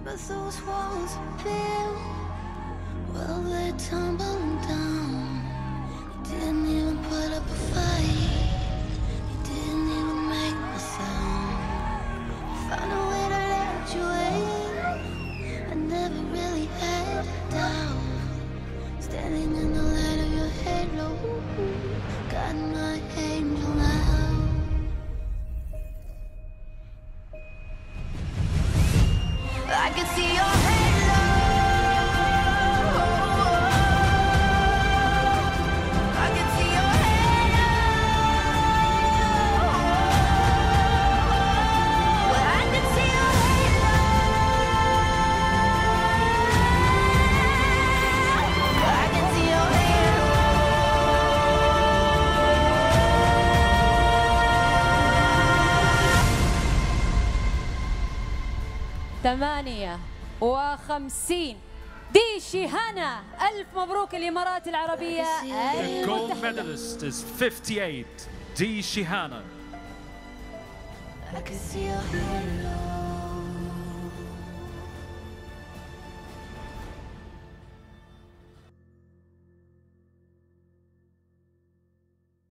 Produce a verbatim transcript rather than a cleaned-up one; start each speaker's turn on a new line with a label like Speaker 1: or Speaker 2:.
Speaker 1: But those walls built, well, they're tumbling down. You didn't even put up a fight. You didn't even make a sound. You found a way to let you in. I never really had doubt. Standing in the light of your halo, got my angel now. I can see your halo. I can see your halo. Well, I can see your halo. I can see your halo.
Speaker 2: ثمانية وخمسين دي شيهانة. ألف مبروك الإمارات العربية.
Speaker 3: The gold medalist is fifty-eight, D. SHIHANAH.
Speaker 1: I can see your halo.